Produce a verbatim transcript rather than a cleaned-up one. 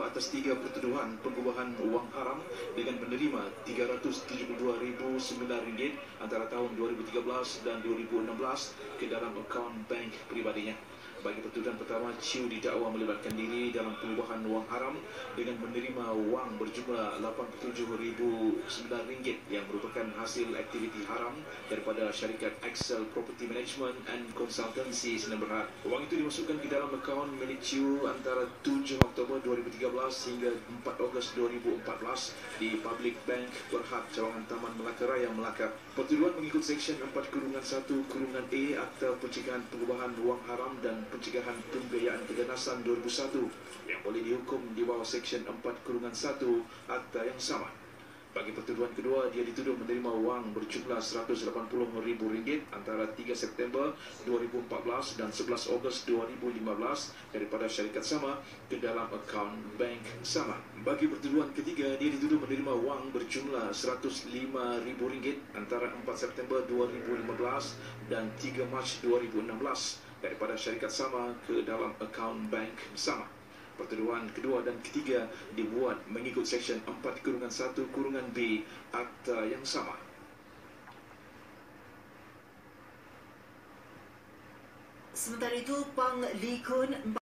atas tiga pertuduhan pengubahan wang haram dengan menerima tiga ratus tujuh puluh dua ribu sembilan ringgit antara tahun dua ribu tiga belas dan dua ribu enam belas ke dalam akaun bank peribadinya. Bagi pertuduhan pertama, Chiu didakwa melibatkan diri dalam pengubahan wang haram dengan menerima wang berjumlah lapan puluh tujuh ribu sembilan ringgit yang merupakan hasil aktiviti haram daripada syarikat Excel Property Management and Consultancy Sdn Bhd. Wang itu dimasukkan ke dalam akaun milik Chiu antara tujuh Oktober dua ribu tiga belas hingga empat Ogos dua ribu empat belas di Public Bank Berhad Cawangan Taman Melaka Raya, Melaka. Pertuduhan mengikut Seksyen empat kurungan satu kurungan A Akta Pencegahan Pengubahan Wang Haram dan Pencegahan Pembiayaan Keganasan dua ribu satu yang boleh dihukum di bawah Seksyen empat kurungan satu Akta yang sama. Bagi pertuduhan kedua, dia dituduh menerima wang berjumlah seratus lapan puluh ribu ringgit antara tiga September dua ribu empat belas dan sebelas Ogos dua ribu lima belas daripada syarikat sama ke dalam akaun bank sama. Bagi pertuduhan ketiga, dia dituduh menerima wang berjumlah seratus lima ribu ringgit antara empat September dua ribu lima belas dan tiga Mac dua ribu enam belas daripada syarikat sama ke dalam akaun bank sama. Pertuduhan kedua dan ketiga dibuat mengikut Seksyen empat kurungan satu kurungan B Akta yang sama. Sementara itu, Pang Lee Kun